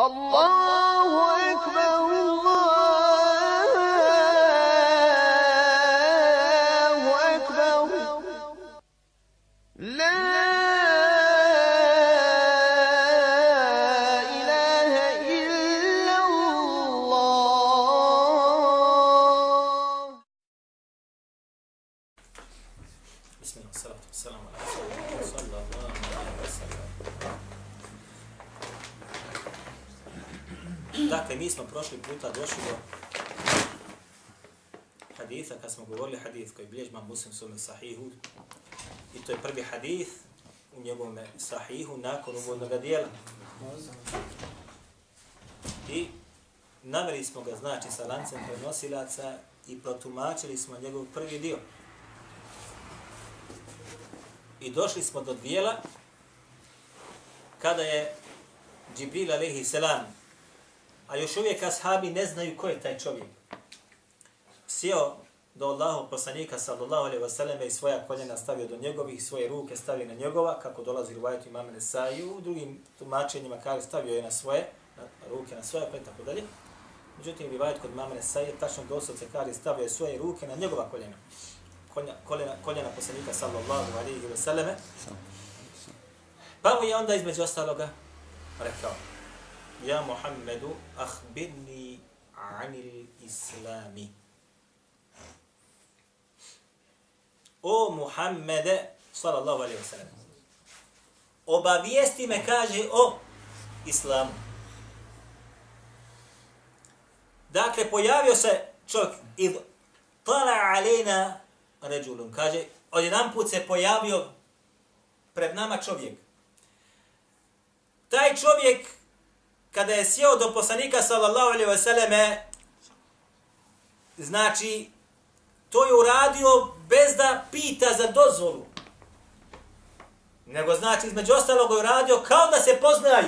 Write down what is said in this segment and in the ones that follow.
Allahu ekber, Allahu ekber, la ilahe illallah. Bismillah, salatu wassalamu ala rasulillah, sallallahu alaihi wasallam. Dakle, mi smo prošli puta došli do haditha, kad smo govorili hadith koji bilježi Imam Muslim u svome sahihu, i to je prvi hadith u njegovom sahihu nakon uvodnog dijela. I naveli smo ga, znači, sa lancem prenosilaca i protumačili smo njegov prvi dio. I došli smo do dijela kada je Džibril alejhi selam, a još uvijek ashabi ne znaju ko je taj čovjek, sjeo do Allahov poslanika sallallahu alejhi ve selleme i svoja koljena stavio do njegovih, svoje ruke stavio na njegova, kako dolazi rivajet imama Nesai, u drugim tumačenjima kaže stavio je na svoje, ruke na svoje, pa i tako dalje. Međutim, rivajet kod imama Nesai tačno doslovce kaže stavio je svoje ruke na njegova koljena. Koljena poslanika sallallahu alejhi ve selleme. Pa mu je onda između ostaloga rekao: Ja Muhammedu, akhbirni anil islami. O Muhammede, sallallahu alejhi ve sellem, obavijesti me, kaže, o islamu. Dakle, pojavio se čovjek, id tala alejna ređulun, kaže, odjedan put se pojavio pred nama čovjek. Taj čovjek, kada je sjeo do poslanika sallallahu alejhi ve selleme, znači, to je uradio bez da pita za dozvolu. Nego, znači, između ostalog je uradio kao da se poznaju.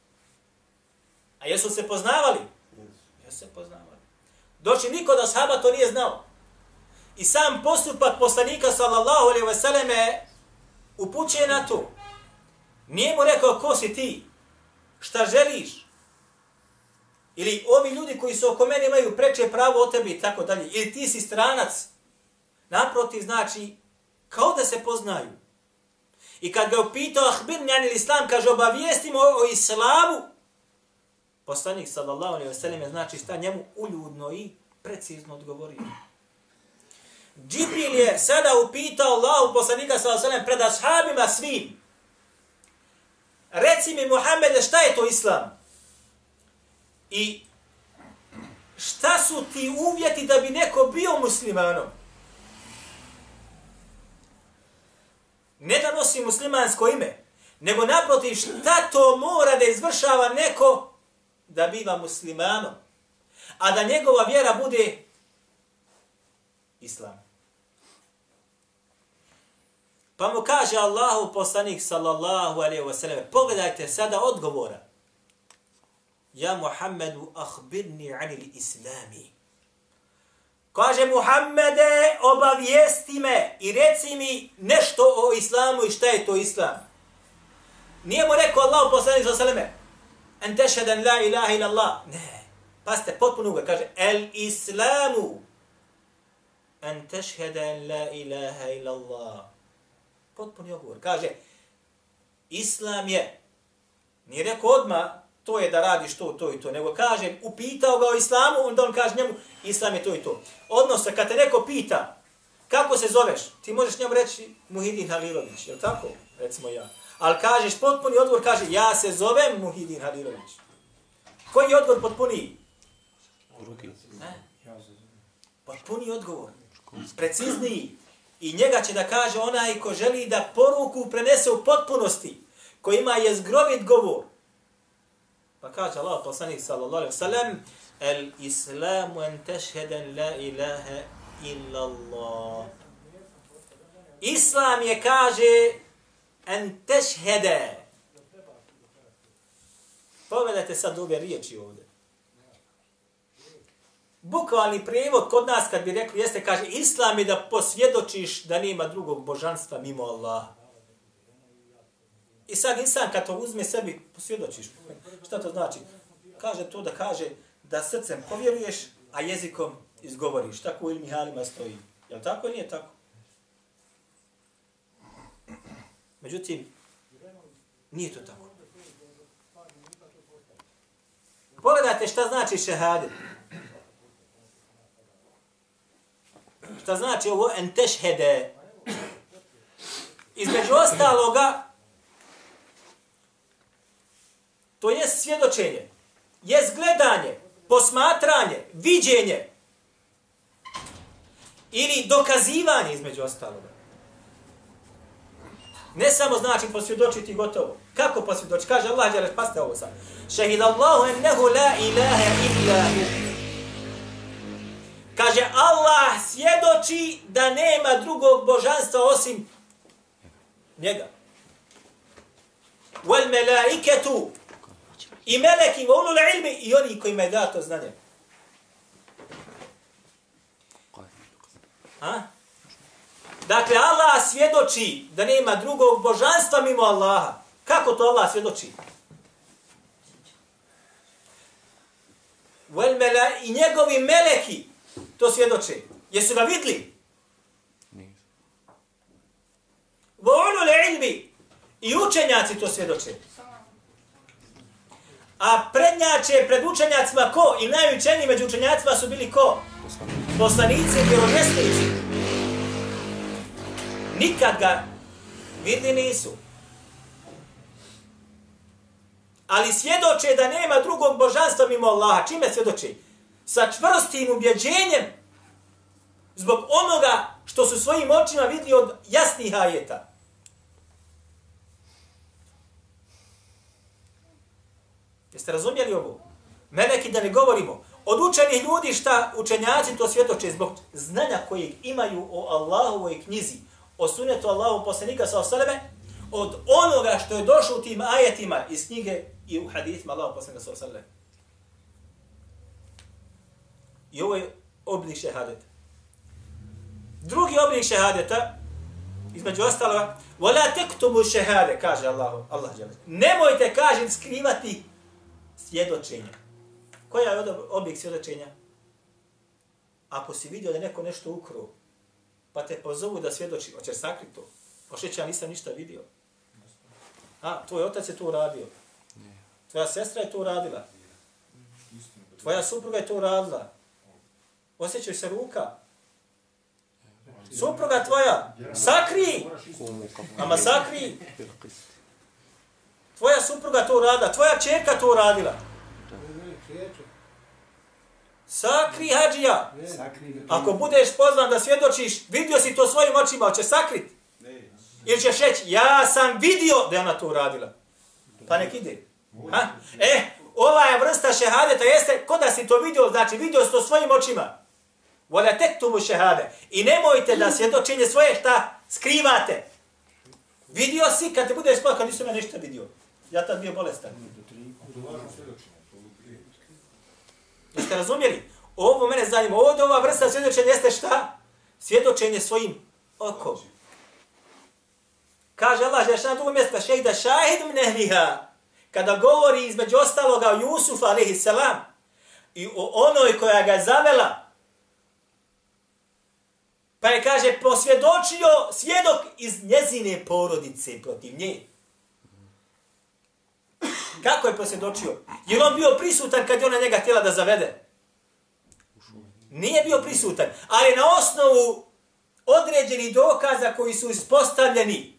A jesu se poznavali? Jesu se poznavali. Doći niko da ashaba to nije znao. I sam postupak poslanika sallallahu alejhi ve selleme upućuje na to. Nije mu rekao ko si ti, šta želiš, ili ovi ljudi koji su oko mene imaju preče pravo o tebi i tako dalje, ili ti si stranac. Naprotiv, znači, kao da se poznaju. I kad ga upitao ahbirni anil islam, kaže obavijestimo o islamu, poslanik sallallahu alejhi ve selleme, znači šta njemu uljudno i precizno odgovorio. Džibril je sada upitao Allahu poslanika sallallahu alejhi ve sellem pred ashabima svim: Reci mi, Muhammede, šta je to islam? I šta su ti uvjeti da bi neko bio muslimanom? Ne da nosi muslimansko ime, nego naprotiv, šta to mora da izvršava neko da biva muslimanom, a da njegova vjera bude islam. Pa mu kaže Allahu poslanik sallallahu alejhi ve sellem, pogledajte sada odgovora: Ja Muhammedu, akhbirni anil islami. Kaže: Muhammede, obavijesti me i reci mi nešto o islamu i šta je to islam. Nije mu rekao Allahu poslanik sallallahu alejhi ve sellem en tešhede an la ilaha illallah. Ne, pazite, potpuno ugo. Kaže: El islamu en tešhede an la ilaha illallah. Potpuni odgovor. Kaže, islam je, nije rekao odmah, to je da radiš to i to, nego kaže, upitao ga o islamu, onda on kaže njemu, islam je to i to. Odnosno, kad te neko pita, kako se zoveš, ti možeš njemu reći Muhidin Halilović, je li tako? Recimo ja. Ali kažeš, potpuni odgovor, kaže, ja se zovem Muhidin Halilović. Koji je odgovor potpuniji? Potpuniji odgovor. Precizniji. I njega će da kaže onaj ko želi da poruku prenese u potpunosti, ko ima jezgrovit govor. Pa kaže Allah poslanik sallallahu alejhi ve sellem: El islamu en tešheden la ilaha illallah. Islam je, kaže, en tešhede. Pogledajte sad ove riječi ovdje. Bukvalni prijevod kod nas kad bi rekli jeste, kaže, islam je da posvjedočiš da nema drugog božanstva mimo Allaha. I sad insan kad to uzme sebi, posvjedočiš. Šta to znači? kaže to da kaže da srcem povjeruješ, a jezikom izgovoriš. Tako u ilmi halima stoji. Je li tako ili nije tako? Međutim, nije to tako. Pogledajte šta znači šehadet. Šta znači ovo en tešhede. Između ostaloga, to je svjedočenje, je gledanje, posmatranje, viđenje ili dokazivanje između ostaloga. Ne samo znači posvjedočiti gotovo. Kako posvjedočiti? Kaže Allah, pasite ovo sad. Šehid Allahu ennehu la ilaha illa hu. Kaže Allah svjedoči da nema drugog božanstva osim njega. Wal melaiketu. I meleki, ulul ilmi, i oni koji me da to znanje. A? Dakle, Allah svjedoči da nema drugog božanstva mimo Allaha. Kako to Allah svjedoči? I njegovi meleki to svjedoče. Jesu ga vidli? Ulul ilmi i učenjaci to svjedoče. A prednjače pred učenjacima ko? I najučeniji među učenjacima su bili ko? Poslanici i vjerovjesnici. Nikad ga vidli nisu. Ali svjedoče da nema drugog božanstva mimo Allaha. Čime svjedoče? Sa čvrstim ubjeđenjem zbog onoga što su svojim očima vidli od jasnih ajeta. Jeste razumjeli ovo? Meleki da ne govorimo. Od učenih ljudi šta učenjaci to svjedoče zbog znanja kojeg imaju o Allahovoj knjizi, o sunnetu Allahu poslanika sallallahu alejhi ve selleme, od onoga što je došlo u tim ajetima iz knjige i u hadithima Allahu poslanika sallallahu alejhi ve selleme. I ovo je oblik šehadeta. Drugi oblik šehadeta, između ostaloga, وَلَا تَكْتُمُ šehade, kaže Allah. Nemojte, kaže, skrivati svjedočenja. Koja je oblik svjedočenja? Ako si vidio da neko nešto ukro, pa te pozovu da svjedoči, hoćeš sakriti to. Hoćeš, ja nisam ništa vidio. A, tvoj otac je to uradio. Tvoja sestra je to uradila. Tvoja supruga je to uradila. Osjećaj se ruka. Supruga tvoja, sakri! Ama sakri! Tvoja supruga to uradila, tvoja čerka to uradila. Sakri, hađija. Ako budeš pozvan da svjedočiš, vidio si to svojim očima, hoće sakriti. Ili ćeš reći, ja sam vidio da je ona to uradila. Pa nek ide. Ha? Ova je vrsta šehadeta jeste, ko da si to vidio, znači vidio si to svojim očima. Vola tektumu šehade. I nemojte da svjedočenje svoje šta skrivate. Vidio si, kad te budeš spod, kad nisam ja ništa vidio. Ja tad bio bolestan. Jeste razumjeli? Ovo mene zanima. Ovdje ova vrsta svjedočenja jeste šta? Svjedočenje svojim okom. Kaže Allah, že na drugom mjestu, šehida šahid min ehliha. Kada govori između ostaloga o Jusufu, alaihi salam, i o onoj koja ga zavela, pa je, kaže, posvjedočio svjedok iz njezine porodice protiv nje. Kako je posvjedočio? Je on bio prisutan kad je ona njega htjela da zavede? Nije bio prisutan, ali na osnovu određenih dokaza koji su ispostavljeni,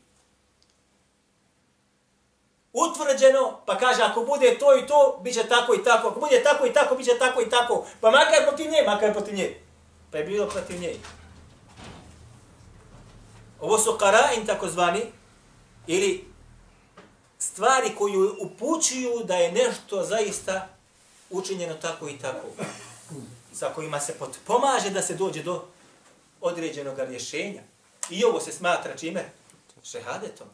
utvrđeno, pa kaže, ako bude to i to, bit će tako i tako. Ako bude tako i tako, bit će tako i tako. Pa makar protiv nje. Pa je bilo protiv nje. Ovo su qara'in takozvani, ili stvari koji upućuju da je nešto zaista učinjeno tako i tako. Sa kojima se pomaže da se dođe do određenog rješenja. I ovo se smatra čime? Šehadetom.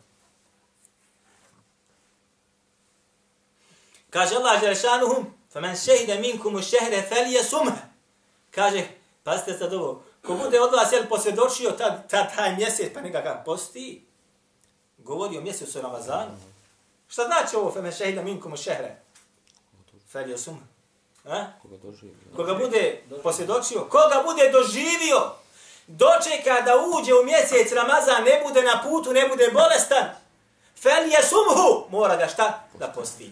Kaže Allah Đelešanuhum, فَمَنْ شَهِدَ مِنْكُمُ الشَّهْرَ فَلْيَسُمْهَ. Kaže, pazite sad ovo, ko bude od vas posvjedočio taj mjesec, pa neka ga posti, govori o mjesecu Ramazanu. Šta znači ovo, فَمَنْ شَهِدَ مِنْكُمُ الشَّهْرَ? Feljasum. Koga bude posvjedočio, koga bude doživio, dočeka da uđe u mjesec Ramazan, ne bude na putu, ne bude bolestan, feljasumhu, mora ga šta? Da posti.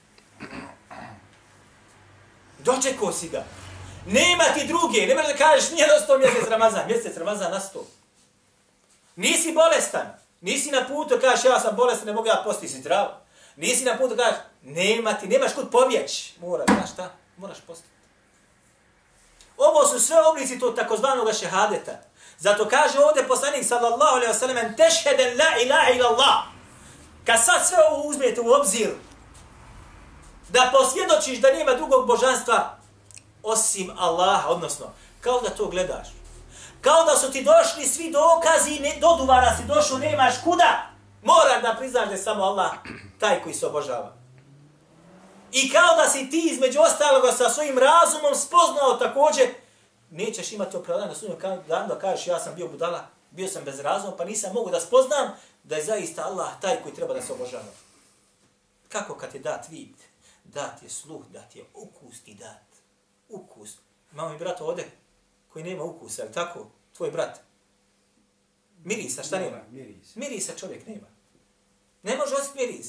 Dočekao si ga. Nema ti druge, ne možeš da kažeš nije dostao mjesec Ramazan nastao. Nisi bolestan, nisi na putu, kažeš ja sam bolestan, ne mogu ja posti, si zdrav. Nisi na putu, kažeš nemaš kud pobjeći. Moraš postiti. Ovo su sve oblici tog takozvanog šehadeta. Zato kaže ovdje poslanik sallallahu alejhi ve sellem tešheden la ilaha illallah. Kad sad sve ovo uzmete u obzir, da posvjedočiš da nema drugog božanstva osim Allaha, odnosno, kao da to gledaš. Kao da su ti došli svi dokazi, do duvara si došao, nemaš kuda. Moraš da priznaš da je samo Allah taj koji se obožava. I kao da si ti između ostaloga sa svojim razumom spoznao također, nećeš imati opravdanje na sudnjem danu da kažeš ja sam bio budala, bio sam bez razuma, pa nisam mogu da spoznam da je zaista Allah taj koji treba da se obožava. Kako kad je dat vid, dat je sluh, dat je ukus ti dat. Ukus. Imamo i brat ovdje koji nema ukusa, je tako? Tvoj brat. Mirisa, šta nema? Mirisa čovjek nema. Ne može osjetiti miris.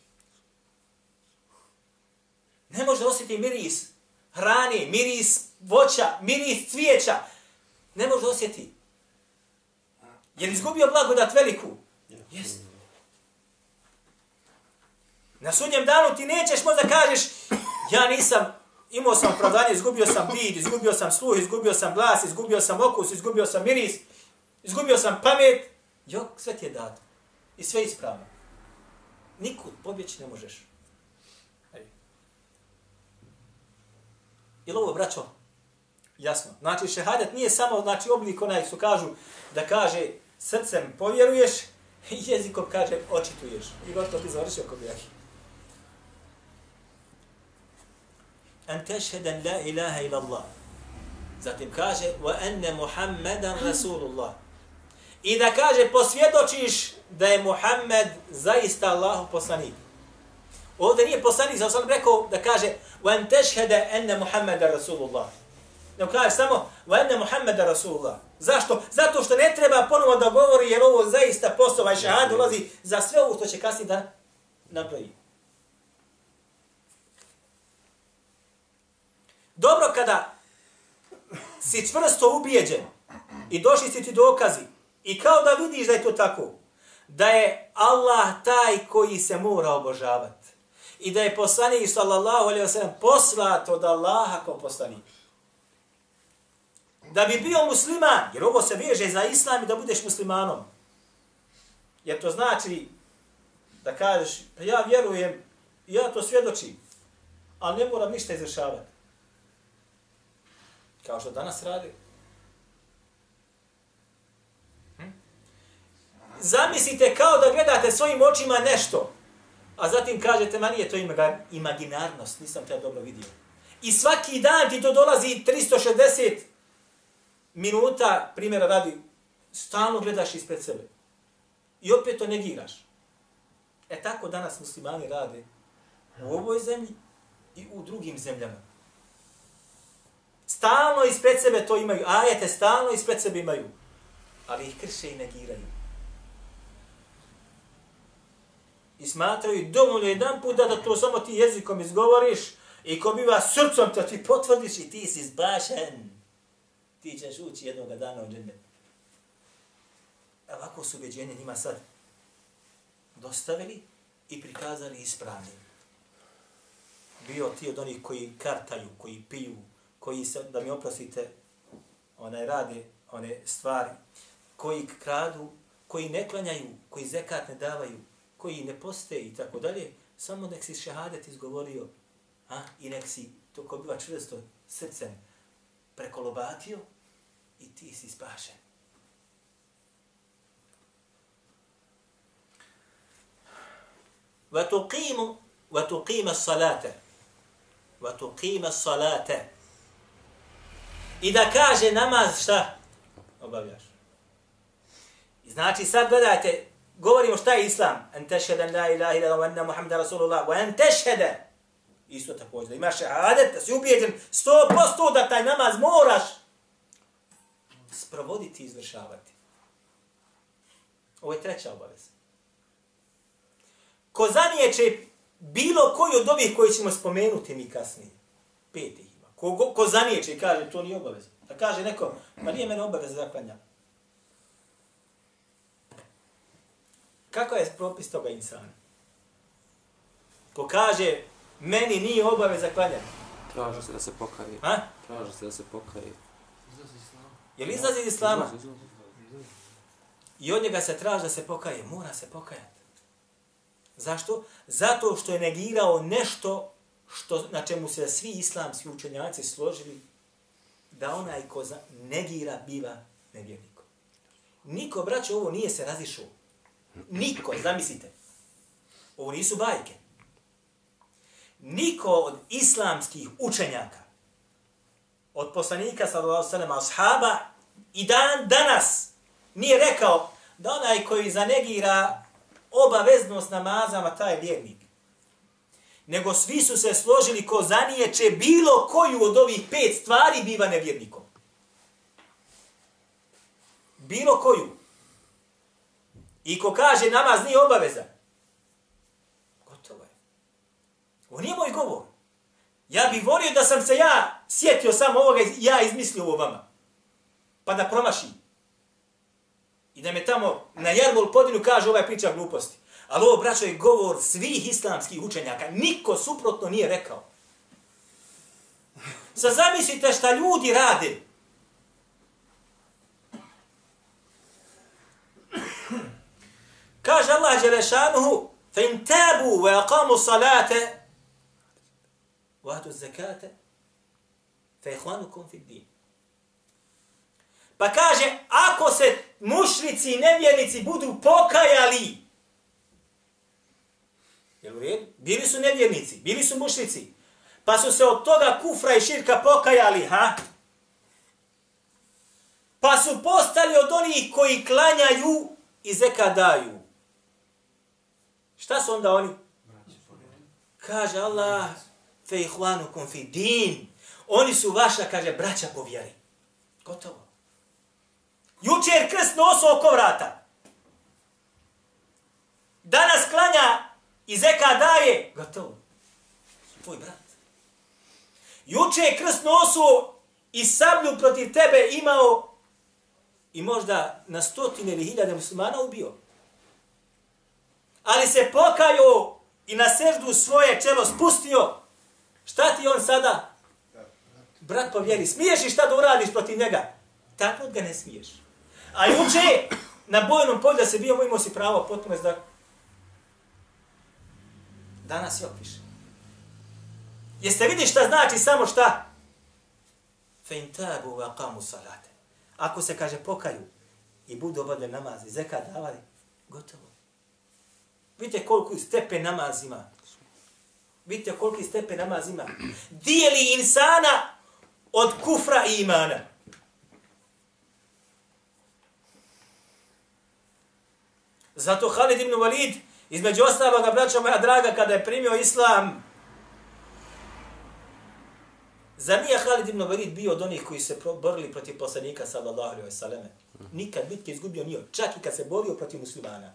Ne može osjetiti miris hrane, miris voća, miris cvijeća. Ne može osjetiti. Je li izgubio blagodat veliku? Jeste. Na sudnjem danu ti nećeš možda kažeš ja nisam, imao sam opravdanje, izgubio sam vid, izgubio sam sluh, izgubio sam glas, izgubio sam okus, izgubio sam miris, izgubio sam pamet. Jok, sve ti je dato. I sve ispravno. Nikud pobjeći ne možeš. Jel ovo, braćo? Jasno. Znači, šehadet nije samo oblik onaj su kažu da kaže srcem povjeruješ i jezikom kaže očituješ. I gotovo ti završio ko bijaki. An tešheden la ilaha ila Allah. Zatim kaže wa enne Muhammedan Rasulullah. I da kaže posvjedočiš da je Muhammed zaista Allahu poslanik. Ovdje nije poslanik, zato sam rekao da kaže وَاَنْ تَشْهَدَ أَنَّ مُحَمَّدَ رَسُولُ اللَّهِ. Ne kaže samo وَاَنَّ مُحَمَّدَ رَسُولُ اللَّهِ. Zašto? Zato što ne treba ponovo da govori jer ovo zaista postova i šahad ulazi za sve ovo što će kasnije da napravi. Dobro kada si čvrsto ubijeđen i došli si ti dokazi i kao da vidiš da je to tako, da je Allah taj koji se mora obožavati. I da je poslanik sallallahu alejhi ve sellem poslat od Allaha kao poslanik. Da bi bio musliman, jer ovo se veže za islam i da budeš muslimanom. Jer to znači da kažeš, ja vjerujem, ja to svjedočim, ali ne moram ništa izvršavati. Kao što danas radi. Zamislite kao da gledate svojim očima nešto, a zatim kažete, ma nije to imaginarnost, nisam te dobro vidio. I svaki dan ti to dolazi 360 minuta, primjera radi, stalno gledaš ispred sebe. I opet to negiraš. E tako danas muslimani rade u ovoj zemlji i u drugim zemljama. Stalno ispred sebe to imaju, ajete stalno ispred sebe imaju, ali ih krše i negiraju. I smatraju dovoljno jedan put da to samo ti jezikom izgovoriš i ko biva srcom to ti potvrdiš i ti si zbašen. Ti ćeš ući jednoga dana u džennet. Ovako su ubeđenje njima sad dostavili i prikazali ispravnim. Bio ti od onih koji kartaju, koji piju, koji se, da mi oprostite, rade one stvari, koji kradu, koji ne klanjaju, koji zekat ne davaju, koji ne poste i tako dalje, samo nek si šehadet izgovorio i nek si to ko biva čvrsto srcem prekolobatio i ti si spašen. وَتُقِيمَ الصَّلَاةَ I da kaže namaz šta? Obavljaš. Znači sad gledajte, govorimo šta je islam. An tešhede la ilaha illa wa anna Muhammeda Rasulullah. Wa an tešhede. Isto također. Da imaš šehadet, da si ubijeđen 100% da taj namaz moraš sprovoditi i izvršavati. Ovo je treća obaveza. Ko zanijeće bilo koji od ovih koji ćemo spomenuti mi kasnije, 5 ih ima. Ko zanijeće i kaže to nije obaveza. Da kaže neko, ma nije mene obaveza da klanjam. Kakav je propis toga insana? Ko kaže, meni nije obaveza klanjati. Traži se da se pokaje. Ha? Traži se da se pokaje. Je li izlazi iz islama? I od njega se traži da se pokaje. Mora se pokajati. Zašto? Zato što je negirao nešto na čemu se svi islamski učenjaci složili da onaj ko negira biva nevjernikom. Niko, braćo, ovo nije se razišao. Niko, zamislite. Ovo nisu bajke. Niko od islamskih učenjaka, od poslanika, sallallahu alejhi ve sellem, ashaba, i danas nije rekao da onaj koji zanegira obaveznost namazama, taj je vjernik. Nego svi su se složili ko zanijeće bilo koju od ovih 5 stvari biva nevjernikom. Bilo koju. I ko kaže namaz nije obavezan, gotovo je. Ovo nije moj govor. Ja bih volio da sam se ja sjetio samo ovoga i ja izmislio ovo vama. Pa da promašim. I da me tamo na Jarmol podinu kaže ovaj priča gluposti. Ali ovo, braćo, je govor svih islamskih učenjaka. Niko suprotno nije rekao. Sad zamislite šta ljudi rade. Kaže Allah Đelešanuhu, فَإِنْ تَابُوا وَيَقَامُوا صَلَاةَ وَأَتُوا الزَّكَاةَ فَإِخْوَانُكُمْ فِي الدِّينِ. Pa kaže, ako se mušrici i nevjernici budu pokajali, jel u redu? Bili su nevjernici, bili su mušrici, pa su se od toga kufra i širka pokajali, ha? Pa su postali od onih koji klanjaju i zekat daju. Šta su onda oni? Kaže Allah, fe ihvanukum fi din. Oni su vaša, kaže, braća po vjeri. Gotovo. Jučer krst nosu oko vrata. Danas klanja i zekat daje. Gotovo. Tvoj brat. Jučer krst nosu i sablju protiv tebe imao i možda na 100 ili 1000 muslimana ubio. Ali se pokajao i na seždu svoje čelo spustio. Šta ti on sada? Brat po vjeri. Smiješ li šta da uradiš protiv njega? Tako ga ne smiješ. A juče na bojnom polju da se bio, imao si pravo potpuno da danas je okviš. Jeste vidi šta znači samo šta? فَإِنْ تَابُوا وَقَامُوا صَلَاةَ. Ako se, kaže, pokaju i budu obavljeni namaz i zekat davali, gotovo. Vidite koliko stepen namaz ima. Vidite koliko stepen namaz ima. Dijeli insana od kufra i imana. Zato Halid ibn Walid, između ostaloga, braćo moja draga, kada je primio islam, zar nije Halid ibn Walid bio od onih koji se borili protiv poslanika, sallallahu alejhi ve selleme? Nikad bitke izgubio nije, čak i kad se borio protiv muslimana.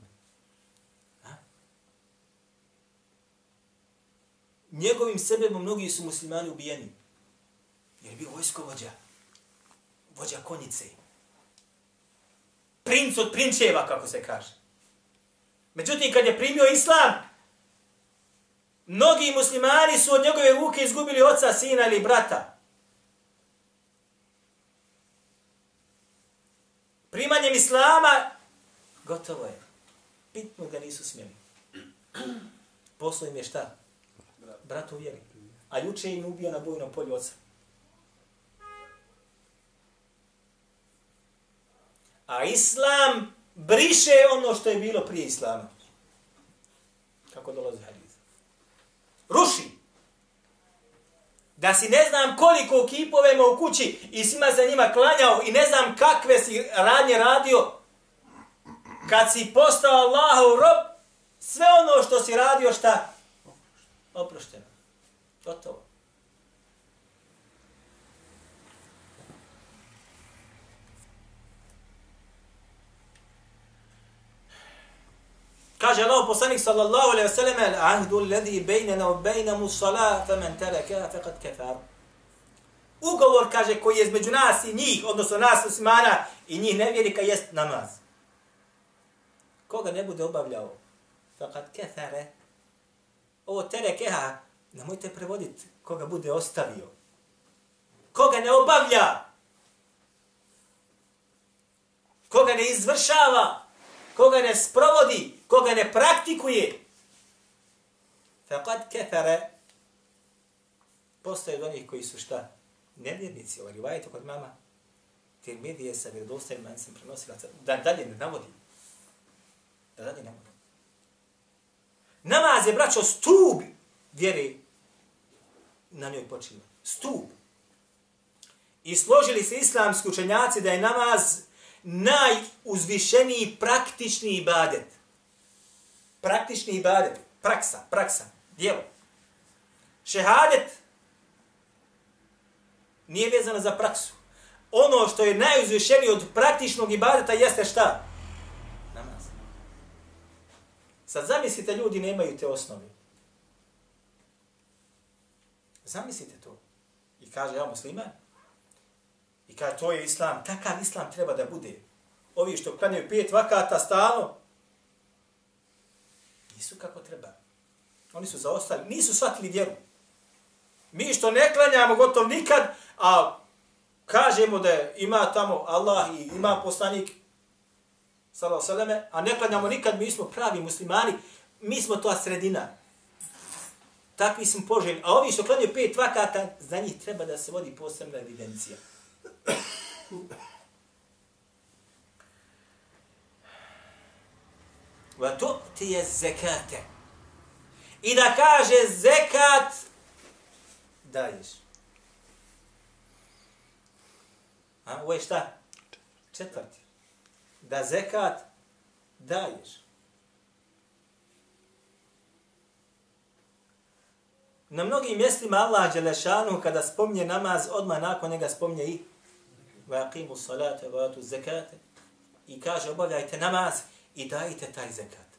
Njegovim sebebom mnogi su muslimani ubijeni. Jer je bio vojskovođa, vođa konjice. Princ od prinčeva, kako se kaže. Međutim, kad je primio islam, mnogi muslimani su od njegove ruke izgubili oca, sina ili brata. Primanjem islama, gotovo je. Pitno ga nisu smjeli. Poslo im je šta? Brat u vjeri. A juče im ubio na bojnom polju oca. A islam briše ono što je bilo prije islama. Kako dolazi hadis? Ruši. Da si ne znam koliko kipove ima u kući i svima za njima klanjao i ne znam kakve si radnje radio. Kad si postao Allahov rob, sve ono što si radio, šta? Oprošteno. Gotovo. Kaže Allah poslanik sallallahu alejhi ve sellem: "Al-ahdu alladhi baynana wa baynahum as-salat, faman taraka faqad kafar." Ugovor, kaže, koji je između nas i njih, odnosno nas muslimana i njih nevjernika, jest namaz. Koga ne bude obavljao, faqad kafara. Ovo terekeha, nemojte prevoditi koga bude ostavio. Koga ne obavlja, koga ne izvršava, koga ne sprovodi, koga ne praktikuje. Faqad kafara. Postoje od onih koji su šta? Nevjernici. Ovaj rivajet kod mama Tirmidije sa vjerodostojnim lancem prenosilaca. Da dalje ne navodi. Da dalje ne navodi. Namaz je, braćo, stup vjere na njoj počiva. Stup. I složili se islamski učenjaci da je namaz najuzvišeniji praktični ibadet. Praktični ibadet. Praksa. Djelo. Šehadet nije vezano za praksu. Ono što je najuzvišenije od praktičnog ibadeta jeste šta? Namaz. Sad zamislite, ljudi nemaju te osnove. Zamislite to. I kaže, ja musliman. I kaže, to je islam. Takav islam treba da bude. Ovi što klanjaju 5 vakata stalno, nisu kako treba. Oni su zaostali. Nisu shvatili vjeru. Mi što ne klanjamo gotovo nikad, a kažemo da ima tamo Allah i ima poslanik, sallallahu alejhi ve selleme, a ne klanjamo nikad, mi smo pravi muslimani, mi smo to sredina. Takvi smo poželjni. A ovi što klanjaju 5 vakata, za njih treba da se vodi posebna evidencija. Va tu'ti zekate. I da kaže zekat daješ. A ovo je šta? 4. Da zekat daješ. Na mnogim mjestima Allah dželešanu kada spominje namaz, odmah nakon njega spominje i vaqimu salate wa atu zekate. I kaže obavljajte namaz i dajte taj zekat.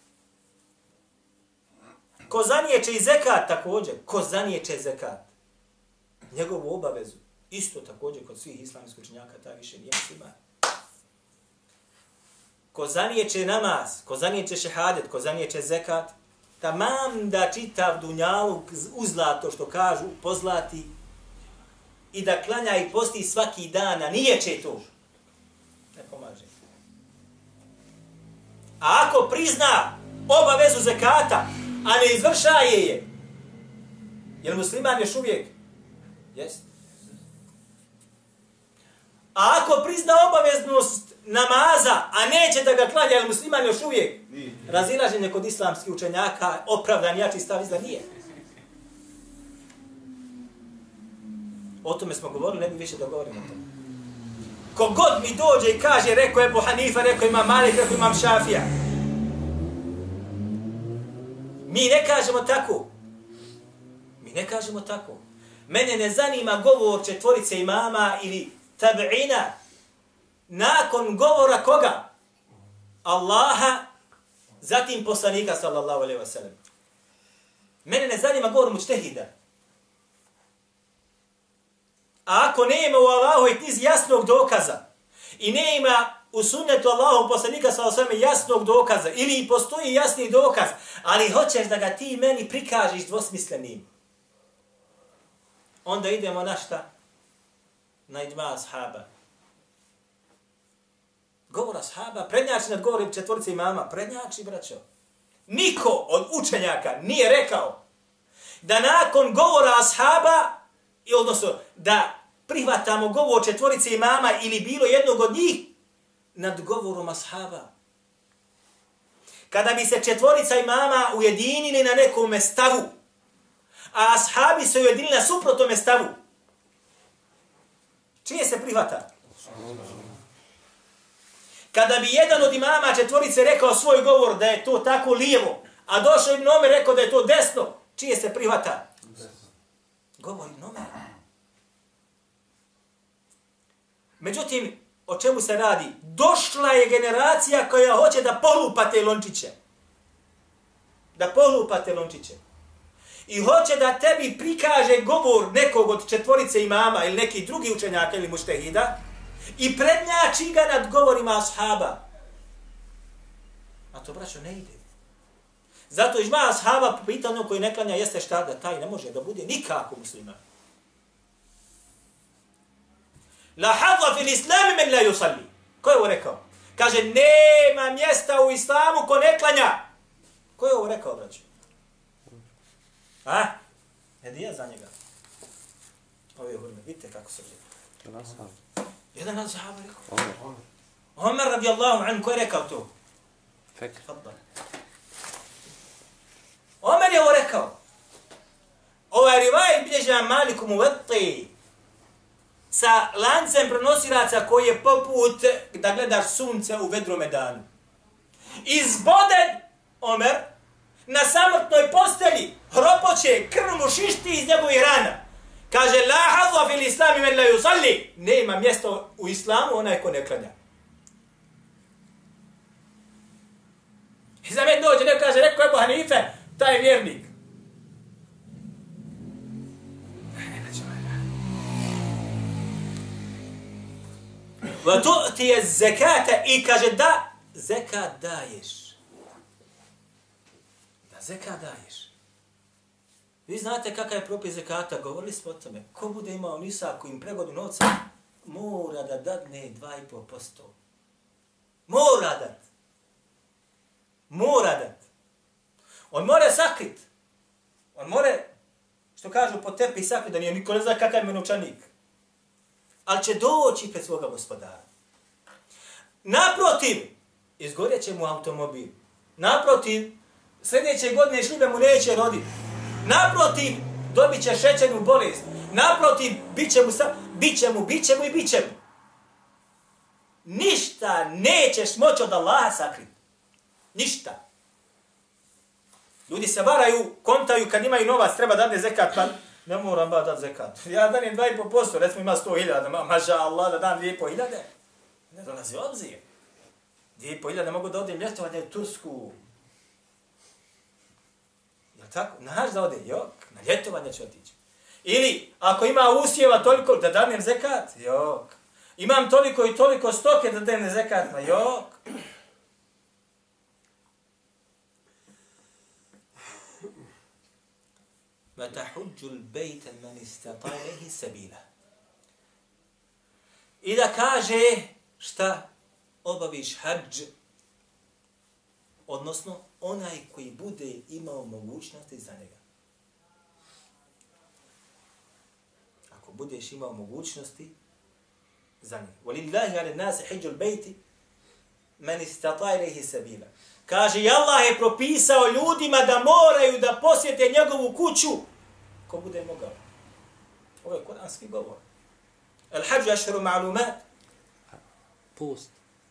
Ko zaniječe i zekat također, ko zaniječe zekat, njegovu obavezu, isto također kod svih islamskih učenjaka, taj više nije musliman. Ko zaniječe namaz, ko zaniječe šehadet, ko zaniječe zekat, tamam da čitav dunjaluk uzlato što kažu, pozlati i da klanja i posti svaki dan, a niječe to, ne pomaže. A ako prizna obavezu zekata, a ne izvršaje je, je li musliman još uvijek? Jest. A ako prizna obaveznost namaza, a neće da ga klanja, je li musliman još uvijek? Razilaženje kod islamskih učenjaka, opravdan jači stav izda nije. O tome smo govorili, ne bi više da govorimo o tome. Kogod mi dođe i kaže, rekao je Ebu Hanifa, rekao Imam Malik, rekao Imam Šafija. Mi ne kažemo tako. Mi ne kažemo tako. Mene ne zanima govor 4 imama ili tab'ina. Nakon govora koga? Allaha, zatim poslanika sallallahu alejhi ve sellem. Mene ne zanima govor mučtehida. A ako nema u Allahovoj knjizi jasnog dokaza i nema u sunnetu Allahovog poslanika sallallahu alejhi ve sellem jasnog dokaza ili postoji jasni dokaz, ali hoćeš da ga ti meni prikažeš dvosmislenim, onda idemo na šta? Na idma ashaba. Govor ashaba, prednjači nad govorom 4 imama, prednjači, braćo. Niko od učenjaka nije rekao da nakon govora ashaba, odnosno da prihvatamo govor 4 imama ili bilo jednog od njih nad govorom ashaba. Kada bi se 4 imama ujedinili na nekom stavu, a ashabi se ujedinili na suprotnom stavu, čije se prihvata? Kada bi jedan od imama 4 rekao svoj govor da je to tako lijevo, a došao Ibn Omer rekao da je to desno, čije se prihvata? Govori Omer. Međutim, o čemu se radi? Došla je generacija koja hoće da polupa te lončiće. Da polupa te lončiće. I hoće da tebi prikaže govor nekog od četvorice imama ili nekih drugih učenjaka ili muštehida i prednjači ga nad govorima ashaba. A to, braćo, ne ide. Zato ižma ashaba po pitanju koji ne klanja jeste šta da taj ne može da bude nikako musliman. La hadza fil islami men la yusalli. Ko je ovo rekao? Kaže, nema mjesta u islamu ko ne klanja. Ko je ovo rekao, braćo? A? Hedija za njega. Ove hurme, vidite kako se vidi. Jedan od sahaba rekao. Omer radijallahu anhu, ko je rekao to? Fekr. Omer je ovo rekao. Ovaj rivaj bilježa Maliku Muvetti sa lancem prenosilaca koji je poput da gledaš sunce u vedrome danu. Izboden Omer na samrtnoj postelji, hropoće, krv mu šišti iz njegovih rana. Kaže, la hadza fil islami men la yusalli. Nema mjesta u islamu onaj ko ne klanja. I za mene dođe, neko kaže, rekao Ebu Hanife, taj je vjernik. Va tu'ti je zekata i kaže da zekat daješ. Da zekat daješ. Vi znate kakav je propis zekata, govorili smo o tome. Ko bude imao nisaku im pregodu novca, mora da dadne 2,5%. Mora dat. Mora dat. On mora sakrit. On mora, što kažu, po tepi sakrit, da nije niko ne zna kakav je novčanik. Ali će doći pred svoga gospodara. Naprotiv, izgorjet će mu automobil. Naprotiv, sljedeće godine šlibe mu neće roditi. Naprotiv, dobit će šećernu bolest. Naprotiv, bit će mu. Ništa nećeš moći od Allaha sakriti. Ništa. Ljudi se varaju, kontaju kad imaju novac, treba dati zekat, pa ne moram ba dati zekat. Ja danim 2,5%, recimo ima 100.000, maža Allah da dam 2,500. Ne dolazi obzir. 2,500 mogu da odim ljetovanje u Tursku. Jel tako? Naš da ode, jok, na ljetovanje će otići. Ili, ako ima usjeva toliko, da danem zekat, jok. Imam toliko i toliko stoke da danem zekat, ma jok. وَتَحُجُّ الْبَيْتَ مَنِ اسْتَطَعَهِ سَبِيلًا. I da kaže šta obaviš hadž, odnosno onaj koji bude imao mogućnosti za njega. Ako budeš imao mogućnosti za njega. وَلِلَّهِ عَلَى النَّاسِ حِجُّ الْبَيْتِ مَنِ اسْتَطَعَهِ سَبِيلًا. Kaže, i Allah je propisao ljudima da moraju da posjete njegovu kuću ko bude mogao. Ovo je kuranski govor. Al-hađu ašru ma'lumat. Post.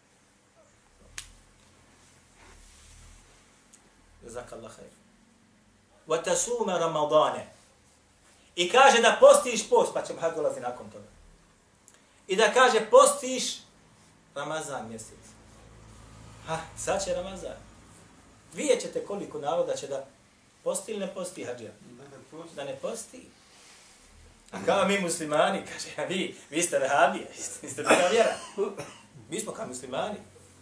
Jazakallah khair. Wa tasuma ramadane. I kaže da postiš post, pa ćemo hađ dolazi nakon toga. I da kaže postiš Ramazan mjesec. Ha, sad će Ramazan. Vidjet ćete koliko naroda će da posti ili ne posti hađija. Da ne posti. A kao mi muslimani, kaže, a vi ste vehabije, vi ste druga vjera. Mi smo kao muslimani.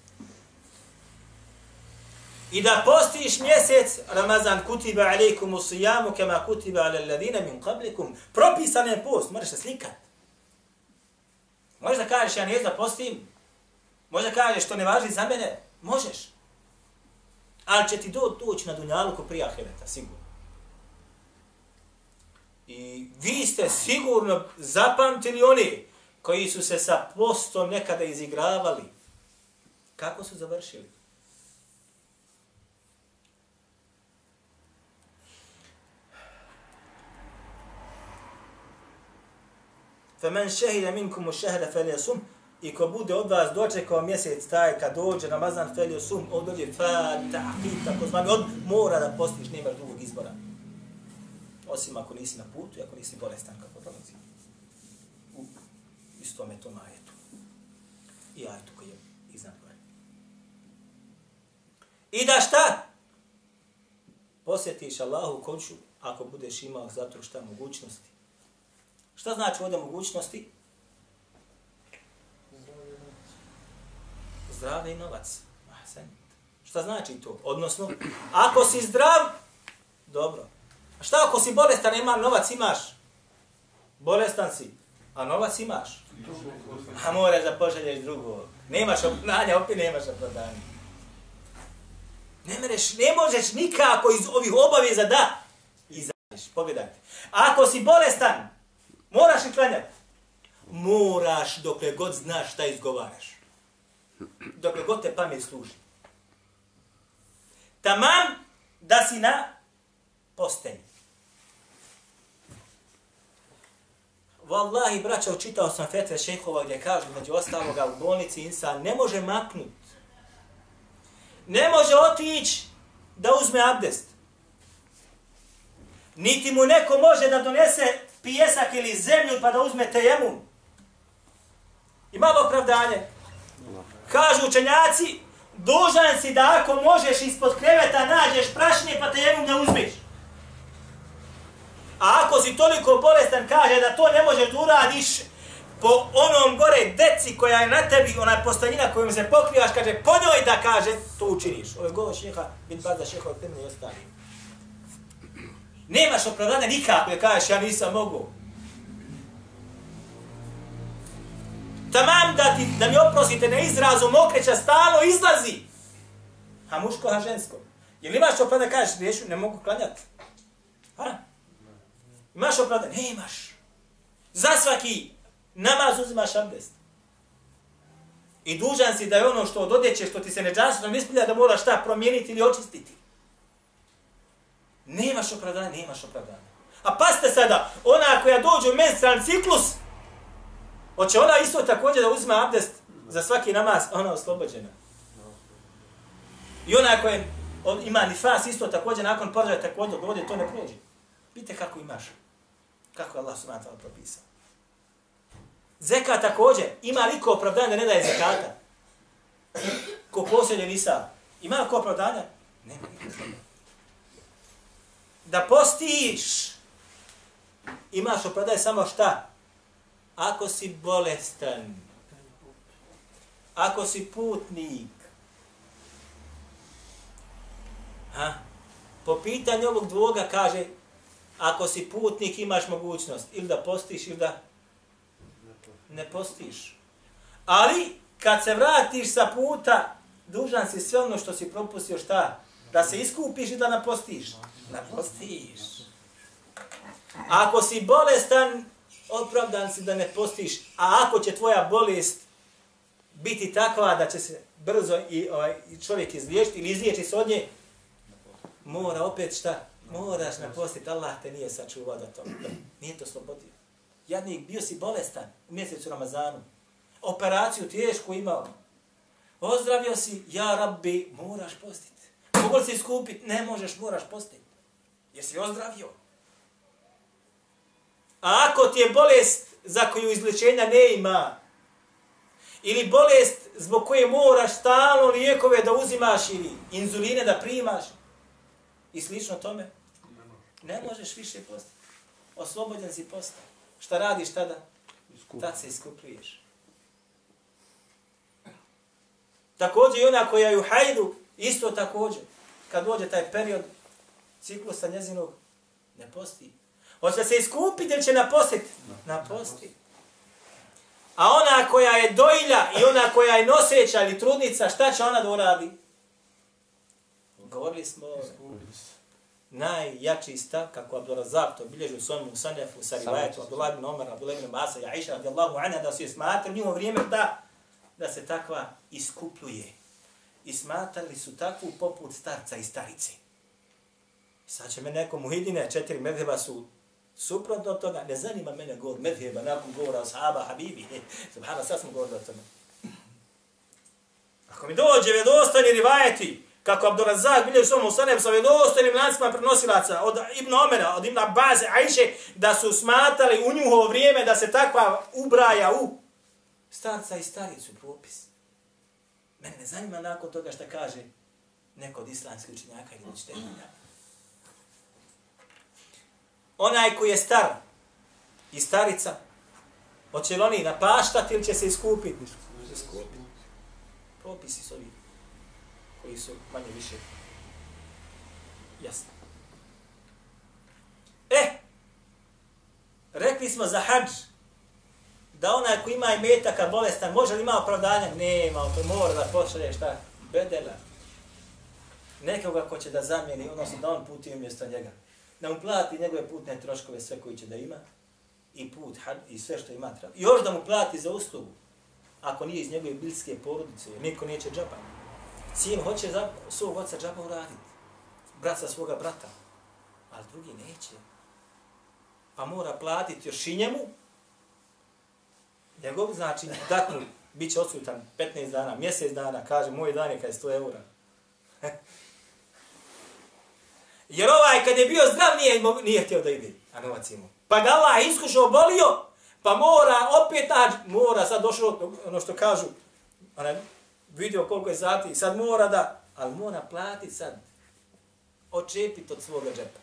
I da postiš mjesec Ramazan kutiba alejkumu sijamu kema kutiba ala alladhina min qablikum. Propisan je post, možeš se slikat. Možeš da kažeš ja ne da postim. Možeš da kažeš što ne važi za mene. Možeš. Ali će ti doći na dunjaluku prije ahireta, sigurno. I vi ste sigurno zapamtili oni koji su se sa postom nekada izigravali. Kako su završili? فَمَنْ شَهِدَ مِنْكُمُ الشَّهْرَ فَلْيَصُمْ. I ko bude od vas dočekao mjesec taj, kad dođe Ramazan feliosum, on dođe fatahit, tako zvani, on mora da postiš, nema drugog izbora. osim ako nisi na putu i ako nisi bolestan kako dolazi u istome tom ajetu. I ajetu koji je iznad gore. I da šta? Posjetiš Allahu kuću ako budeš imao zato šta mogućnosti. Šta znači ovdje mogućnosti? Zdravlje i novac. Šta znači to? Odnosno, ako si zdrav, dobro. A šta ako si bolestan, ima novac, imaš? Bolestan si, a novac imaš? A moraš da poželješ drugog. Nemaš opravdanja, opet nemaš opravdanja. Ne možeš nikako iz ovih obaveza da izađeš. Pogledajte. Ako si bolestan, moraš i klanjati. Moraš dokle god znaš šta izgovaraš. Dokle god te pamet služi. Tamam da si na postelji. Wallahi, braćo, čitao sam fetve šejhova gdje kažu, među ostaloga, u bolnici insan ne može maknut. Ne može otići da uzme abdest. Niti mu neko može da donese pijesak ili zemlju pa da uzme tejemum. I malo opravdanje. Kažu učenjaci, dužan si da ako možeš ispod kreveta nađeš prašine pa tejemum da uzmeš. A ako si toliko bolestan, kaže da to ne možeš da uradiš po onom gore deci koja je na tebi, ona postanjina kojom se pokrivaš, kaže po njoj da kaže, to učiniš. Ovo je govor šeha, bin Baza, šeha od temne i ostali. Nemaš opravdanja nikako da kažeš ja nisam mogu. Tamam da mi oprostite na izrazu mokreća stalno izlazi. A muško, a žensko. Jel imaš opravdanja da kažeš riješu, ne mogu klanjati? Ha? Imaš opravdanje? Nemaš. Za svaki namaz uzimaš abdest. I dužan si da je ono što od odjeće, što ti se neđasno ispilja, da moraš šta promijeniti ili očistiti. Nemaš opravdanja, nemaš opravdanja. A pazite sada, ona koja dođe u menstrualni ciklus, hoće ona isto također da uzima abdest za svaki namaz, ona je oslobođena. I ona koja ima nifas isto također nakon porođaja također dođe, to ne prođe. Vidite kako imaš. Kako je Allah subhanahu wa ta'ala propisao. Zekat također, ima li ko opravdanja da ne daje zekata? Ko posjeduje nisa? Ima li ko opravdanja? Nema nikakva. Da postiš, imaš opravdanje samo šta? Ako si bolestan, ako si putnik, po pitanju ovog dvoga kaže, ako si putnik imaš mogućnost ili da postiš ili da ne postiš. Ali kad se vratiš sa puta, dužan si sve ono što si propustio šta? Da se iskupiš i da napostiš. Napostiš. Ako si bolestan, opravdan si da ne postiš. A ako će tvoja bolest biti takva da će se brzo i čovjek izliječiti ili izliječi se od nje, mora opet šta? Moraš napostiti. Allah te nije sačuvao da to. Nije to slobodio. Jadnik, bio si bolestan u mjesecu Ramazanu. Operaciju tešku imao. Ozdravio si, ja Rabbi, moraš postiti. Mogu li si skupiti? Ne možeš, moraš postiti. Jer si ozdravio. A ako ti je bolest za koju izlječenja ne ima, ili bolest zbog koje moraš stalno lijekove da uzimaš ili inzuline da primaš, i slično tome, ne možeš više postiti. Oslobođen si postati. Šta radiš tada? Tad se iskupljuješ. Također i ona koja je u hajdu, isto također. Kad dođe taj period ciklusa njezinog, ne posti. Hoće se iskupiti ili će napostiti? Naposti. A ona koja je dojilja i ona koja je noseća ili trudnica, šta će ona da uradi? Govorili smo najjači stav, kako Abdurazak to bilježi u svojom Musanefu, sa rivajetom Abdullah ibn Omar, Abdullah ibn Basa i Aisha radijallahu anha, da su je smatrali njimo vrijeme da se takva iskupljuje. I smatrali su takvu poput starca i starice. Sad će me neko muhidine, 4 medheba su suprotno od toga, ne zanima mene govor medheba, nakon govora ashaba, habibi, subhana, sad smo govorili o tome. Ako mi dođe vedostojni rivajeti, kako Abdurazak bilježi u svom Musanebu sa vjerodostojnim lancima prenosilaca od Ibn Omera, od Ibn Abbase, Ajše, da su smatrali u njuhovo vrijeme da se takva ubraja u starca i staricu propis. Mene ne zanima nakon toga šta kaže neko od islamskih učenjaka ili učitelja. Onaj koji je star i starica, hoće li oni napaštati ili će se iskupiti? Iskupiti. Propisi su ovi koji su manje više jasni. Rekli smo za hadž da onaj koji ima imetaka bolestan, može li ima opravdanja? Nema, to mora da pošalje šta? Bedela. Nekoga ko će da zamijeni, odnosno da on puti umjesto njega. Da mu plati njegove putne troškove, sve koji će da ima, i put, i sve što ima treba. I još da mu plati za uslugu, ako nije iz njegove bliske porodice, niko neće džaba. Sin hoće za svog oca džaba uraditi, brat za svoga brata, ali drugi neće. Pa mora platiti još i njemu, njegov, znači, dat mu, bit će odsutan 15 dana, mjesec dana, kaže, moj dan je kada je 100 eura. Jer ovaj, kad je bio zdrav, nije htio da ide, a novac imao. Pa ga Allah iskušao, bolio, pa mora opet naći, mora sad došlo, ono što kažu, vidio koliko je sati, sad mora da, ali mora platiti sad, očepiti od svoga džepa.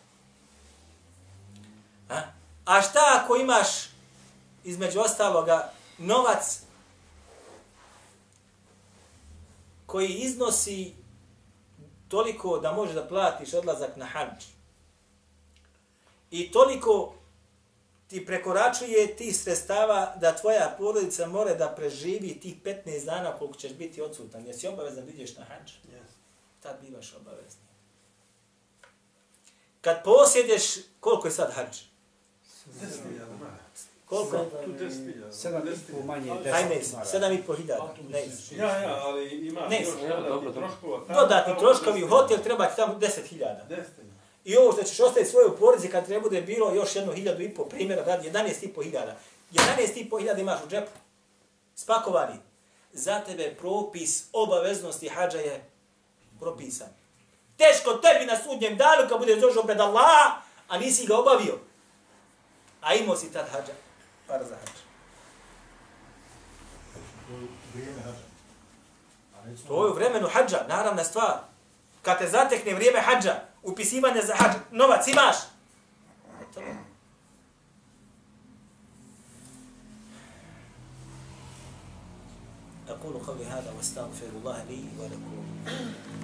A šta ako imaš, između ostaloga, novac koji iznosi toliko da možeš da platiš odlazak na hadž i toliko ti prekoračuje tih sredstava da tvoja porodica mora da preživi tih 15 dana koliko ćeš biti odsutan. Jesi obavezan da ideš na hadž? Yes. Tad bivaš obavezni. Kad posjedeš, koliko je sad hadž? 10.000. Koliko? Tu 10.000. 7,5 manje 10. Ajme, 7.500. Ne. Ja, ali ima Ne, još dobro. dodatni troškova. Dodatni troškovi u hotel treba ti tamo 10.000. 10.000. I ovo što ćeš ostaviti svoju porodici kad treba bude bilo još 1.500 primjera, radi 11.500. 11.500 imaš u džepu. Spakovani. Za tebe propis obaveznosti hadža je propisan. Teško tebi na sudnjem danu kad budeš došao pred Allaha, a nisi ga obavio. A imao si tad hadža. Par za hadža. To je u vremenu hadža, naravna stvar. Kad te zatekne vrijeme hadža, upisivanje za hadž, novac imaš. أقول قولي هذا واستغفر الله لي ولكم